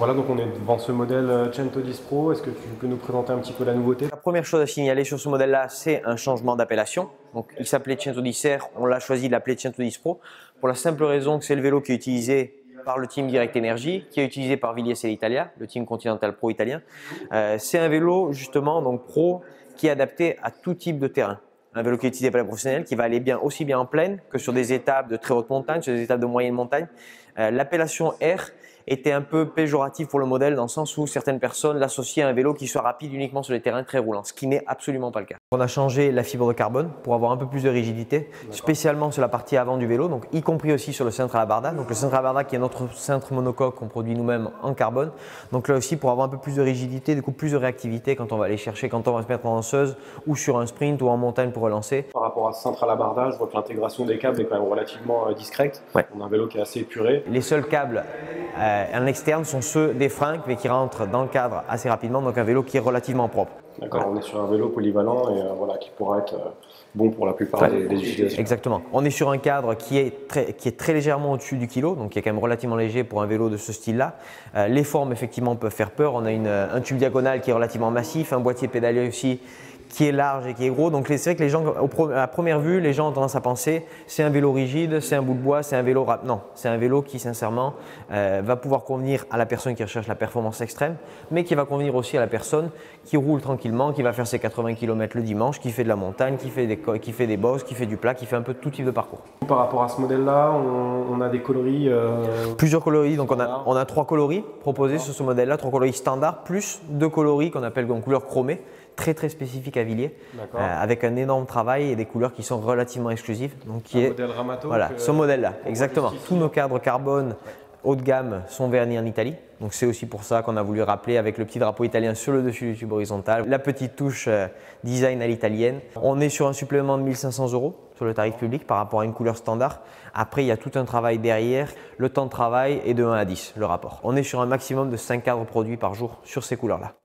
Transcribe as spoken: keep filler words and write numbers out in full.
Voilà, donc on est devant ce modèle Cento dix Pro. Est-ce que tu peux nous présenter un petit peu la nouveauté? La première chose à signaler sur ce modèle-là, c'est un changement d'appellation. Donc, il s'appelait Cento dix R, on l'a choisi de l'appeler Cento dix Pro pour la simple raison que c'est le vélo qui est utilisé par le team Direct Energy, qui est utilisé par Villiers Italia, le team Continental Pro italien. Euh, c'est un vélo justement donc pro qui est adapté à tout type de terrain. Un vélo qui est utilisé par les professionnels, qui va aller bien aussi bien en plaine que sur des étapes de très haute montagne, sur des étapes de moyenne montagne. Euh, L'appellation R était un peu péjorative pour le modèle dans le sens où certaines personnes l'associaient à un vélo qui soit rapide uniquement sur les terrains très roulants, ce qui n'est absolument pas le cas. On a changé la fibre de carbone pour avoir un peu plus de rigidité, spécialement sur la partie avant du vélo, donc y compris aussi sur le cintre à la barda. Donc le cintre à la barda qui est notre cintre monocoque qu'on produit nous-mêmes en carbone. Donc là aussi pour avoir un peu plus de rigidité, du coup plus de réactivité quand on va aller chercher, quand on va se mettre en danseuse ou sur un sprint ou en montagne pour relancer. Par rapport à ce cintre à la barda, je vois que l'intégration des câbles est quand même relativement euh, discrète. Ouais. On a un vélo qui est assez épuré. Les seuls câbles euh, en externe sont ceux des freins mais qui rentrent dans le cadre assez rapidement, donc un vélo qui est relativement propre. D'accord, Voilà. on est sur un vélo polyvalent et euh, voilà, qui pourra être euh, bon pour la plupart des, des utilisations. Exactement. On est sur un cadre qui est très, qui est très légèrement au-dessus du kilo, donc qui est quand même relativement léger pour un vélo de ce style-là. Euh, les formes effectivement peuvent faire peur. On a une, un tube diagonal qui est relativement massif, un boîtier pédalier aussi qui est large et qui est gros. Donc c'est vrai que les gens, à première vue, les gens ont tendance à penser c'est un vélo rigide, c'est un bout de bois, c'est un vélo rap. Non, c'est un vélo qui sincèrement euh, va pouvoir convenir à la personne qui recherche la performance extrême, mais qui va convenir aussi à la personne qui roule tranquillement, qui va faire ses quatre-vingts kilomètres le dimanche, qui fait de la montagne, qui fait des, qui fait des bosses, qui fait du plat, qui fait un peu tout type de parcours. Par rapport à ce modèle-là, on, on a des coloris. Euh... Plusieurs coloris, donc on a, on a trois coloris proposés sur ce modèle-là, trois coloris standards, plus deux coloris qu'on appelle en couleur chromée, très très spécifique à Villiers, euh, avec un énorme travail et des couleurs qui sont relativement exclusives. Donc qui un est modèle Ramato. Voilà, que, ce modèle-là, exactement. Tous nos cadres carbone haut de gamme sont vernis en Italie. Donc c'est aussi pour ça qu'on a voulu rappeler avec le petit drapeau italien sur le dessus du tube horizontal, la petite touche euh, design à l'italienne. On est sur un supplément de mille cinq cents euros sur le tarif public par rapport à une couleur standard. Après, il y a tout un travail derrière. Le temps de travail est de un à dix, le rapport. On est sur un maximum de cinq cadres produits par jour sur ces couleurs-là.